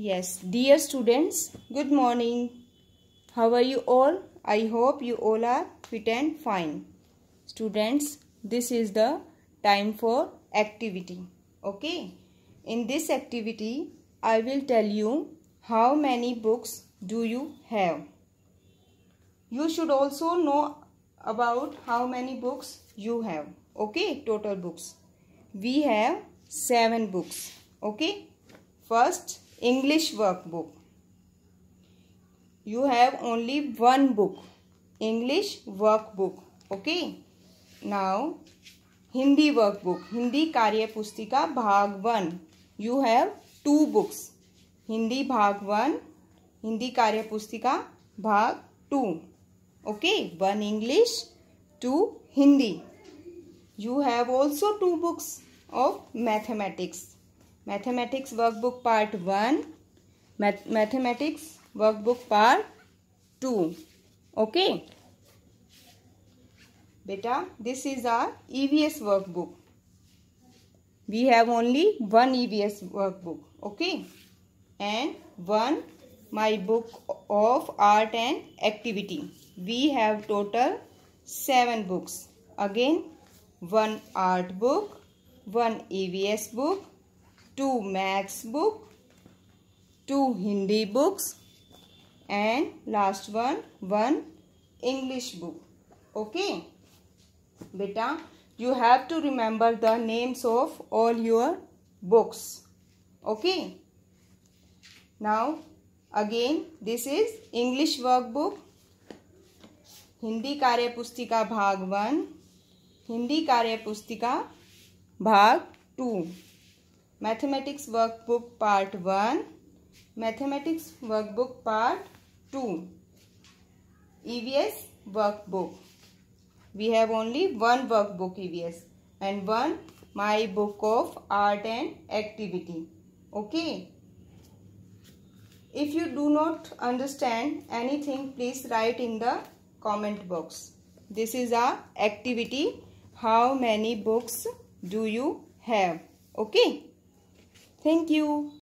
Yes, dear students, good morning. How are you all? I hope you all are fit and fine. Students, this is the time for activity. Okay, in this activity, I will tell you how many books do you have. You should also know about how many books you have. Okay, total books. We have 7 books. Okay, first English workbook. You have only one book, English workbook. Okay, now Hindi workbook, Hindi कार्य पुस्तिका भाग 1. You have 2 books, Hindi भाग 1, हिंदी कार्य पुस्तिका भाग 2. Okay, 1 English, 2 Hindi. You have also 2 books of mathematics. Mathematics workbook part 1, mathematics workbook part 2. Okay. Beta, this is our EVS workbook. We have only one EVS workbook. Okay. And one my book of art and activity. We have total 7 books. Again, one art book, one EVS book, 2 maths book, 2 Hindi books, and last one English book. Okay. Beta, you have to remember the names of all your books. Okay. Now, again, this is English workbook, Hindi कार्य पुस्तिका भाग 1, हिंदी कार्य पुस्तिका भाग 2, mathematics workbook part 1, mathematics workbook part 2, EVS workbook. We have only one workbook EVS and one my book of art and activity. Okay. If you do not understand anything, please write in the comment box. This is our activity. How many books do you have? Okay. Thank you.